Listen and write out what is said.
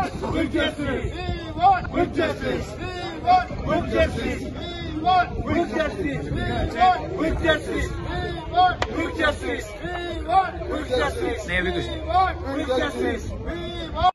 with justice. We want with justice. We want with justice. We want with justice. We want with justice. We want with justice. We want with justice. We want with justice. We want.